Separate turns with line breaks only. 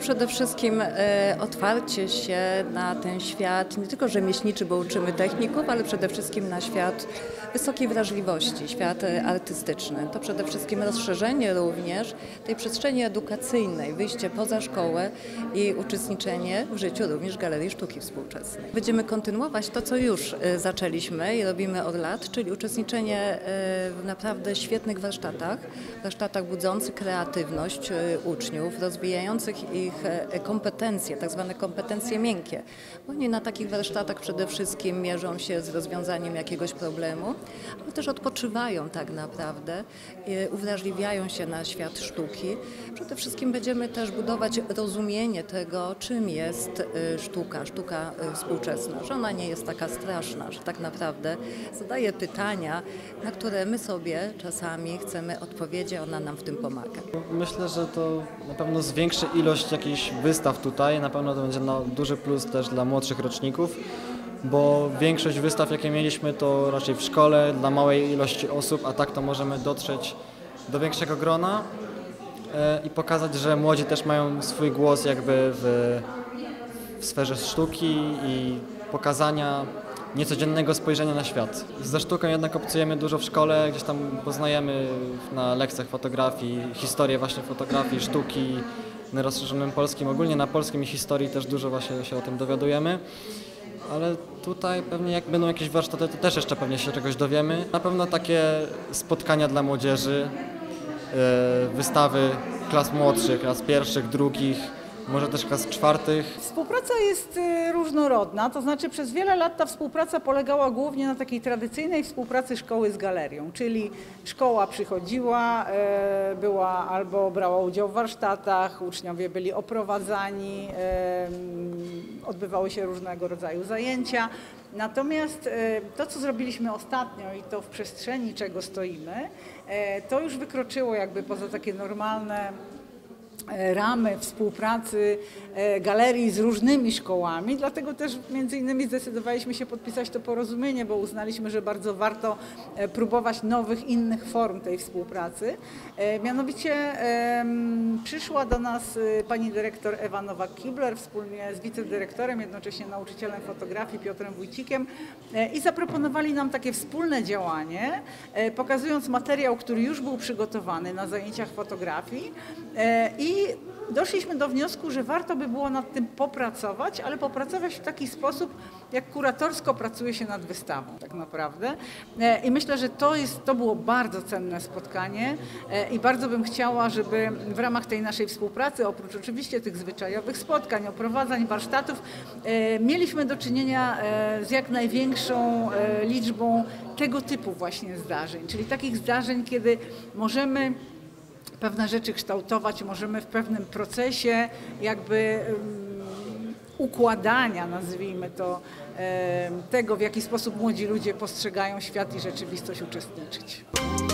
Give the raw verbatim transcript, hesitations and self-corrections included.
przede wszystkim e, otwarcie się na ten świat, nie tylko rzemieślniczy, bo uczymy techników, ale przede wszystkim na świat wysokiej wrażliwości, świat e, artystyczny. To przede wszystkim rozszerzenie również tej przestrzeni edukacyjnej, wyjście poza szkołę i uczestniczenie w życiu również Galerii Sztuki Współczesnej. Będziemy kontynuować to, co już e, zaczęliśmy i robimy od lat, czyli uczestniczenie e, w naprawdę świetnych warsztatach, warsztatach budzących kreatywność e, uczniów, rozwijających ich kompetencje, tak zwane kompetencje miękkie. Oni na takich warsztatach przede wszystkim mierzą się z rozwiązaniem jakiegoś problemu, ale też odpoczywają tak naprawdę, uwrażliwiają się na świat sztuki. Przede wszystkim będziemy też budować rozumienie tego, czym jest sztuka, sztuka współczesna, że ona nie jest taka straszna, że tak naprawdę zadaje pytania, na które my sobie czasami chcemy odpowiedzi, a ona nam w tym pomaga.
Myślę, że to na pewno zwiększy ilość jakichś wystaw tutaj, na pewno to będzie na duży plus też dla młodszych roczników, bo większość wystaw, jakie mieliśmy, to raczej w szkole, dla małej ilości osób, a tak to możemy dotrzeć do większego grona i pokazać, że młodzi też mają swój głos jakby w, w sferze sztuki i pokazania niecodziennego spojrzenia na świat. Ze sztuką jednak obcujemy dużo w szkole, gdzieś tam poznajemy na lekcjach fotografii, historię właśnie fotografii, sztuki na rozszerzonym polskim, ogólnie na polskim i historii też dużo właśnie się o tym dowiadujemy. Ale tutaj pewnie jak będą jakieś warsztaty, to też jeszcze pewnie się czegoś dowiemy. Na pewno takie spotkania dla młodzieży, wystawy klas młodszych, klas pierwszych, drugich, może też klas czwartych.
Współpraca jest różnorodna, to znaczy przez wiele lat ta współpraca polegała głównie na takiej tradycyjnej współpracy szkoły z galerią, czyli szkoła przychodziła, była albo brała udział w warsztatach, uczniowie byli oprowadzani, odbywały się różnego rodzaju zajęcia. Natomiast to, co zrobiliśmy ostatnio i to w przestrzeni czego stoimy, to już wykroczyło jakby poza takie normalne ramy współpracy galerii z różnymi szkołami, dlatego też między innymi zdecydowaliśmy się podpisać to porozumienie, bo uznaliśmy, że bardzo warto próbować nowych, innych form tej współpracy. Mianowicie przyszła do nas pani dyrektor Ewa Nowak-Kibler wspólnie z wicedyrektorem, jednocześnie nauczycielem fotografii Piotrem Wójcikiem i zaproponowali nam takie wspólne działanie, pokazując materiał, który już był przygotowany na zajęciach fotografii i I doszliśmy do wniosku, że warto by było nad tym popracować, ale popracować w taki sposób, jak kuratorsko pracuje się nad wystawą tak naprawdę. I myślę, że to, jest, to było bardzo cenne spotkanie i bardzo bym chciała, żeby w ramach tej naszej współpracy, oprócz oczywiście tych zwyczajowych spotkań, oprowadzań, warsztatów, mieliśmy do czynienia z jak największą liczbą tego typu właśnie zdarzeń, czyli takich zdarzeń, kiedy możemy pewne rzeczy kształtować, możemy w pewnym procesie jakby um, układania, nazwijmy to, um, tego, w jaki sposób młodzi ludzie postrzegają świat i rzeczywistość uczestniczyć.